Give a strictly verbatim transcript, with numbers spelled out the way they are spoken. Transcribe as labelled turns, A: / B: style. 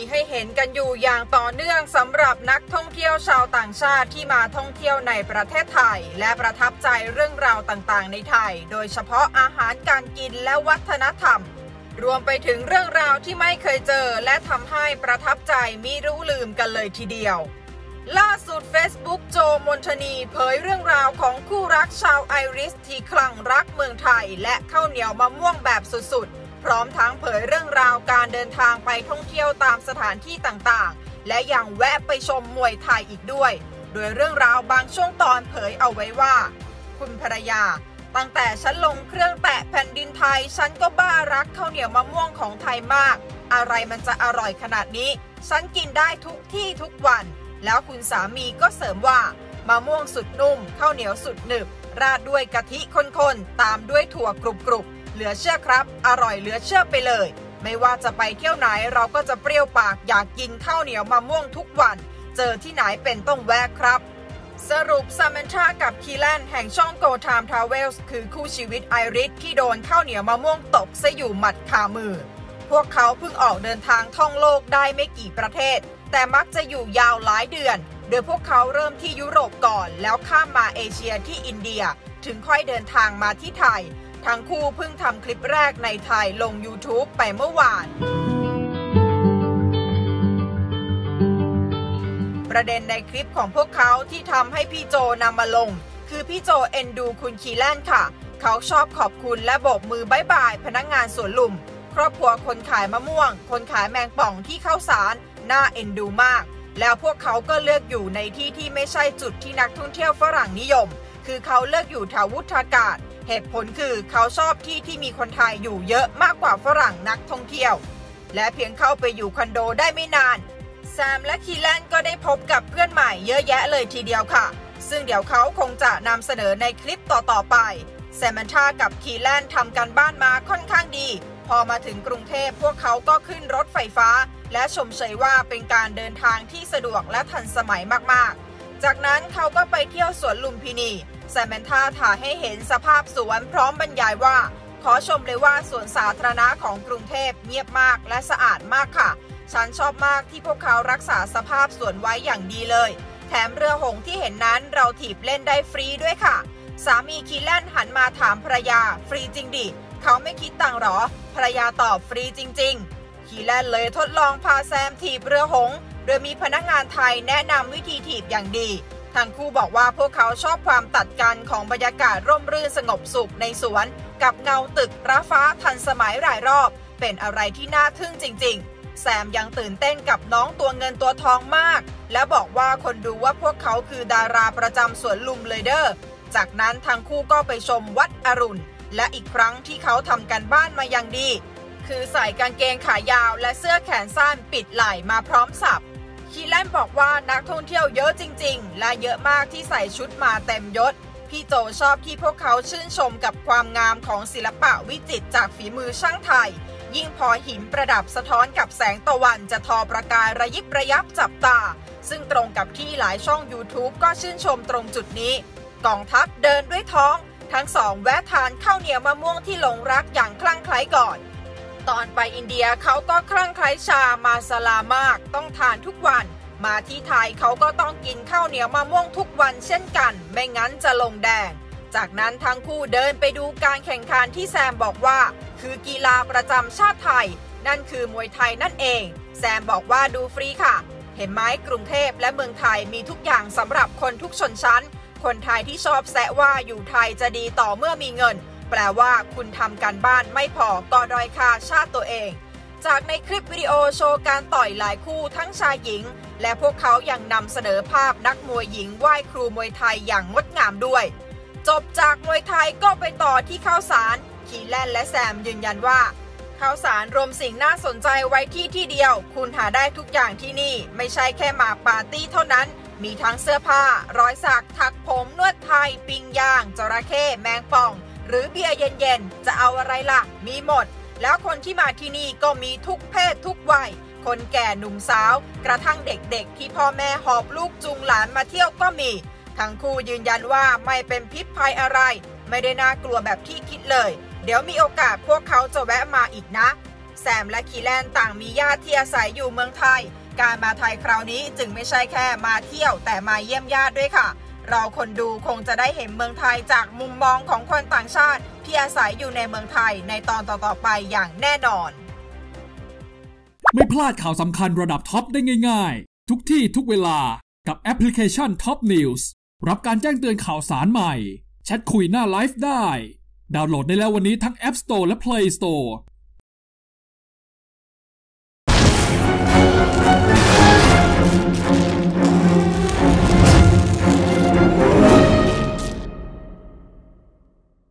A: ให้เห็นกันอยู่อย่างต่อเนื่องสำหรับนักท่องเที่ยวชาวต่างชาติที่มาท่องเที่ยวในประเทศไทยและประทับใจเรื่องราวต่างๆในไทยโดยเฉพาะอาหารการกินและวัฒนธรรมรวมไปถึงเรื่องราวที่ไม่เคยเจอและทำให้ประทับใจมิรู้ลืมกันเลยทีเดียวล่าสุด Facebook โจมนทนีเผยเรื่องราวของคู่รักชาวไอริสที่คลั่งรักเมืองไทยและข้าวเหนียวมะม่วงแบบสุดๆพร้อมทั้งเผยเรื่องราวการเดินทางไปท่องเที่ยวตามสถานที่ต่างๆและยังแวะไปชมมวยไทยอีกด้วยโดยเรื่องราวบางช่วงตอนเผยเอาไว้ว่าคุณภรรยาตั้งแต่ฉันลงเครื่องแตะแผ่นดินไทยฉันก็บ้ารักข้าวเหนียวมะม่วงของไทยมากอะไรมันจะอร่อยขนาดนี้ฉันกินได้ทุกที่ทุกวันแล้วคุณสามีก็เสริมว่ามะม่วงสุดนุ่มข้าวเหนียวสุดหนึบราดด้วยกะทิข้นๆตามด้วยถั่วกรุบๆเหลือเชื่อครับอร่อยเหลือเชื่อไปเลยไม่ว่าจะไปเที่ยวไหนเราก็จะเปรี้ยวปากอยากกินข้าวเหนียวมะม่วงทุกวันเจอที่ไหนเป็นต้องแวะครับสรุปซามนธากับคีแลนแห่งช่อง Go Time Travels คือคู่ชีวิตไอริสที่โดนข้าวเหนียวมะม่วงตกซะอยู่หมัดคามือพวกเขาเพิ่งออกเดินทางท่องโลกได้ไม่กี่ประเทศแต่มักจะอยู่ยาวหลายเดือนโดยพวกเขาเริ่มที่ยุโรปก่อนแล้วข้ามมาเอเชียที่อินเดียถึงค่อยเดินทางมาที่ไทยทั้งคู่เพิ่งทำคลิปแรกในไทยลง YouTube ไปเมื่อวานประเด็นในคลิปของพวกเขาที่ทำให้พี่โจนำมาลงคือพี่โจเอ็นดูคุณคีแลนค่ะเขาชอบขอบคุณและโบกมือบ๊ายบายพนักงานสวนลุมครอบครัวคนขายมะม่วงคนขายแมงป่องที่เข้าสารน่าเอ็นดูมากแล้วพวกเขาก็เลือกอยู่ในที่ที่ไม่ใช่จุดที่นักท่องเที่ยวฝรั่งนิยมคือเขาเลือกอยู่แถววุฒากาศเหตุผลคือเขาชอบที่ที่มีคนไทยอยู่เยอะมากกว่าฝรั่งนักท่องเที่ยวและเพียงเข้าไปอยู่คอนโดได้ไม่นานแซมและคีแลนก็ได้พบกับเพื่อนใหม่เยอะแยะเลยทีเดียวค่ะซึ่งเดี๋ยวเขาคงจะนำเสนอในคลิปต่อๆไปแซมนธากับคีแลนทำกันบ้านมาค่อนข้างดีพอมาถึงกรุงเทพพวกเขาก็ขึ้นรถไฟฟ้าและชมเชยว่าเป็นการเดินทางที่สะดวกและทันสมัยมากๆจากนั้นเขาก็ไปเที่ยวสวนลุมพินีแซมนธาถ่ายให้เห็นสภาพสวนพร้อมบรรยายว่าขอชมเลยว่าสวนสาธารณะของกรุงเทพเงียบมากและสะอาดมากค่ะฉันชอบมากที่พวกเขารักษาสภาพสวนไว้อย่างดีเลยแถมเรือหงส์ที่เห็นนั้นเราถีบเล่นได้ฟรีด้วยค่ะสามีคีแลนหันมาถามภรรยาฟรีจริงดิเขาไม่คิดตังค์หรอภรรยาตอบฟรีจริงๆคีแลนเลยทดลองพาแซมถีบเรือหงส์โดยมีพนักงานไทยแนะนำวิธีถีบอย่างดีทั้งคู่บอกว่าพวกเขาชอบความตัดกันของบรรยากาศร่มรื่นสงบสุขในสวนกับเงาตึกระฟ้าทันสมัยหลายรอบเป็นอะไรที่น่าทึ่งจริงๆแซมยังตื่นเต้นกับน้องตัวเงินตัวทองมากและบอกว่าคนดูว่าพวกเขาคือดาราประจำสวนลุมเลยเด้อจากนั้นทั้งคู่ก็ไปชมวัดอรุณและอีกครั้งที่เขาทำกันบ้านมาอย่างดีคือใส่กางเกงขายาวและเสื้อแขนสั้นปิดไหล่มาพร้อมสับคีแลนบอกว่านักท่องเที่ยวเยอะจริงๆและเยอะมากที่ใส่ชุดมาเต็มยศพี่โจชอบที่พวกเขาชื่นชมกับความงามของศิลปะวิจิตรจากฝีมือช่างไทยยิ่งพอหินประดับสะท้อนกับแสงตะวันจะทอประกายระยิบระยับจับตาซึ่งตรงกับที่หลายช่อง YouTube ก็ชื่นชมตรงจุดนี้กองทัพเดินด้วยท้องทั้งสองแวะทานข้าวเหนียวมะม่วงที่หลงรักอย่างคลั่งไคล้ก่อนตอนไปอินเดียเขาก็คลั่งไคล้ชามาซาลามากต้องทานทุกวันมาที่ไทยเขาก็ต้องกินข้าวเหนียวมะม่วงทุกวันเช่นกันไม่งั้นจะลงแดงจากนั้นทั้งคู่เดินไปดูการแข่งขันที่แซมบอกว่าคือกีฬาประจำชาติไทยนั่นคือมวยไทยนั่นเองแซมบอกว่าดูฟรีค่ะเห็นไหมกรุงเทพและเมืองไทยมีทุกอย่างสำหรับคนทุกชนชั้นคนไทยที่ชอบแซะว่าอยู่ไทยจะดีต่อเมื่อมีเงินแปลว่าคุณทำการบ้านไม่พอก็ด้อยค่าชาติตัวเองจากในคลิปวิดีโอโชว์การต่อยหลายคู่ทั้งชายหญิงและพวกเขายังนำเสนอภาพนักมวยหญิงไหว้ครูมวยไทยอย่างงดงามด้วยจบจากมวยไทยก็ไปต่อที่ข้าวสารคีแลนและแซมยืนยันว่าข้าวสารรวมสิ่งน่าสนใจไว้ที่ที่เดียวคุณหาได้ทุกอย่างที่นี่ไม่ใช่แค่มาปาร์ตี้เท่านั้นมีทั้งเสื้อผ้ารอยสักถักผมนวดไทยปิ้งย่างจระเข้แมงป่องหรือเบียร์เย็นๆจะเอาอะไรล่ะมีหมดแล้วคนที่มาที่นี่ก็มีทุกเพศทุกวัยคนแก่หนุ่มสาวกระทั่งเด็กๆที่พ่อแม่หอบลูกจูงหลานมาเที่ยวก็มีทั้งคู่ยืนยันว่าไม่เป็นพิษภัยอะไรไม่ได้น่ากลัวแบบที่คิดเลยเดี๋ยวมีโอกาสพวกเขาจะแวะมาอีกนะแซมและคีแลนต่างมีญาติที่อาศัยอยู่เมืองไทยการมาไทยคราวนี้จึงไม่ใช่แค่มาเที่ยวแต่มาเยี่ยมญาติด้วยค่ะเราคนดูคงจะได้เห็นเมืองไทยจากมุมมองของคนต่างชาติที่อาศัยอยู่ในเมืองไทยในตอนต่อๆไปอย่างแน่นอน
B: ไม่พลาดข่าวสำคัญระดับท็อปได้ง่ายๆทุกที่ทุกเวลากับแอปพลิเคชัน Top News รับการแจ้งเตือนข่าวสารใหม่แชทคุยหน้าไลฟ์ได้ดาวน์โหลดได้แล้ววันนี้ทั้ง App Store และ Play Store